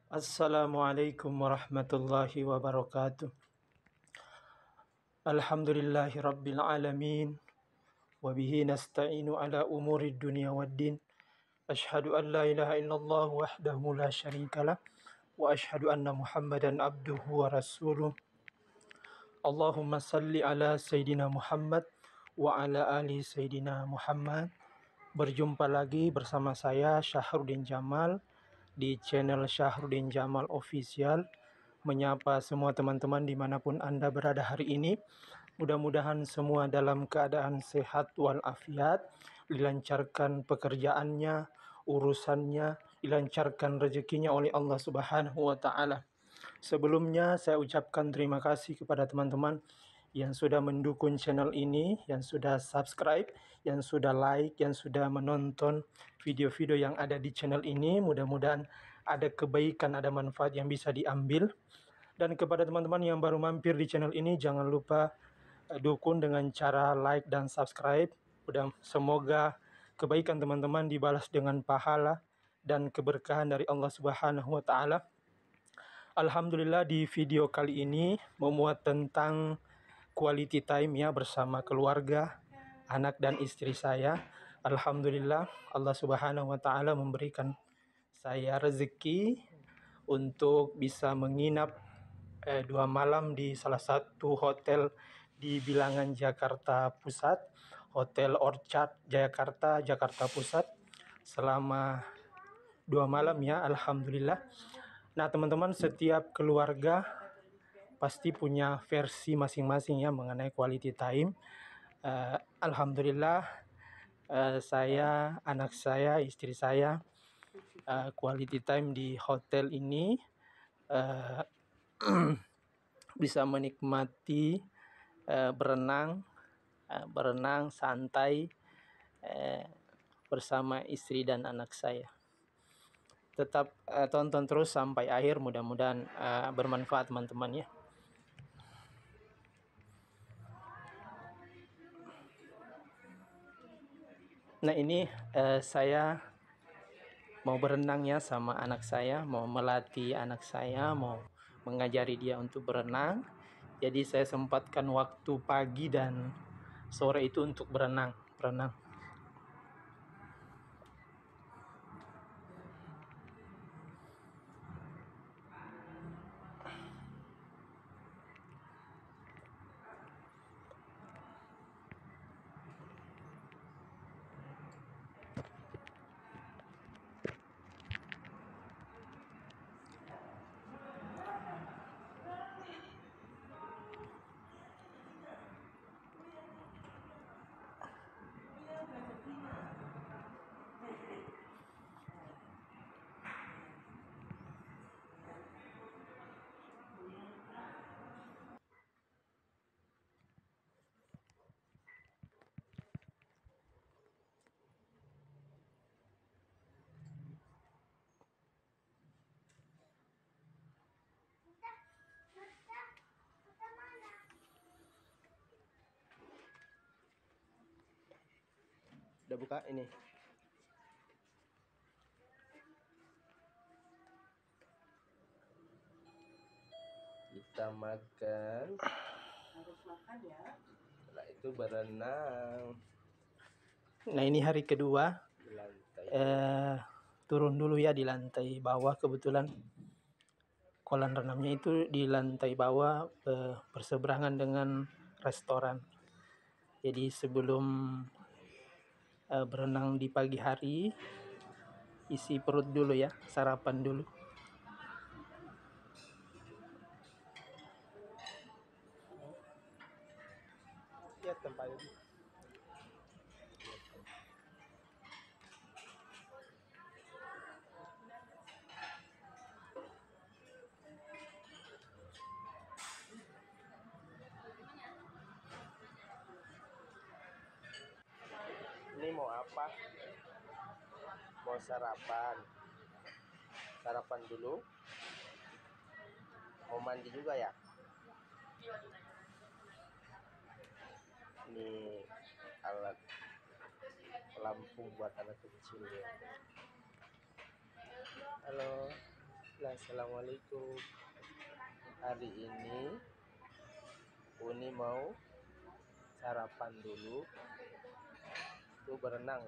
Assalamualaikum warahmatullahi wabarakatuh. Alhamdulillahi rabbil alamin. Wabihi nasta'inu ala umuri dunia waddin. Ashhadu an la ilaha illallah wahdahu la syarikalah. Wa ashhadu anna muhammadan abduhu wa rasuluh. Allahumma salli ala Sayyidina Muhammad wa ala ali Sayyidina Muhammad. Berjumpa lagi bersama saya Syahrudin Jamal di channel Syahrudin Jamal Official. Menyapa semua teman-teman dimanapun Anda berada hari ini. Mudah-mudahan semua dalam keadaan sehat walafiat, dilancarkan pekerjaannya, urusannya, dilancarkan rezekinya oleh Allah Subhanahu wa taala. Sebelumnya saya ucapkan terima kasih kepada teman-teman yang sudah mendukung channel ini, yang sudah subscribe, yang sudah like, yang sudah menonton video-video yang ada di channel ini. Mudah-mudahan ada kebaikan, ada manfaat yang bisa diambil. Dan kepada teman-teman yang baru mampir di channel ini, jangan lupa dukung dengan cara like dan subscribe. Semoga kebaikan teman-teman dibalas dengan pahala dan keberkahan dari Allah Subhanahu wa taala. Alhamdulillah, di video kali ini memuat tentang quality time ya bersama keluarga, anak dan istri saya. Alhamdulillah, Allah Subhanahu wa taala memberikan saya rezeki untuk bisa menginap 2 malam di salah satu hotel di Bilangan Jakarta Pusat, Hotel Orchard Jakarta, Jakarta Pusat, selama 2 malam ya, alhamdulillah. Nah teman-teman, setiap keluarga pasti punya versi masing-masing ya mengenai quality time. Alhamdulillah, saya, anak saya, istri saya, quality time di hotel ini uh, bisa menikmati berenang santai bersama istri dan anak saya. Tetap tonton terus sampai akhir, mudah-mudahan bermanfaat teman-teman ya. Nah ini saya mau berenang ya sama anak saya, mau melatih anak saya, mau mengajari dia untuk berenang. Jadi saya sempatkan waktu pagi dan sore itu untuk berenang. Udah buka ini. Kita makan. Harus makan ya. Setelah itu berenang. Nah ini hari kedua. Di lantai. Turun dulu ya di lantai bawah, kebetulan kolam renangnya itu di lantai bawah berseberangan dengan restoran. Jadi sebelum berenang di pagi hari, isi perut dulu ya, sarapan dulu. Lihat tempatnya. Ini mau apa? Mau sarapan. Sarapan dulu. Mau mandi juga ya? Ini alat lampu buat anak kecil ya. Halo. Nah, assalamualaikum. Hari ini Uni mau sarapan dulu, tuh berenang.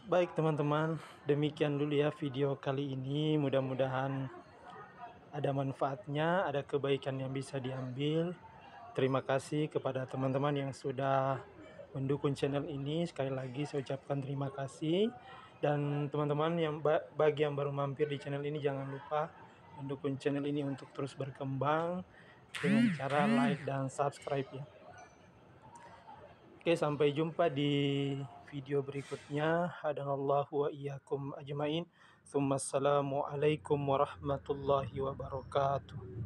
Baik teman-teman, demikian dulu ya video kali ini. Mudah-mudahan ada manfaatnya, ada kebaikan yang bisa diambil. Terima kasih kepada teman-teman yang sudah mendukung channel ini. Sekali lagi saya ucapkan terima kasih. Dan teman-teman yang bagi yang baru mampir di channel ini, jangan lupa mendukung channel ini untuk terus berkembang dengan cara like dan subscribe ya. Oke, sampai jumpa di video berikutnya. Hadanallahu wa iyyakum ajmain. Assalamualaikum warahmatullahi wabarakatuh.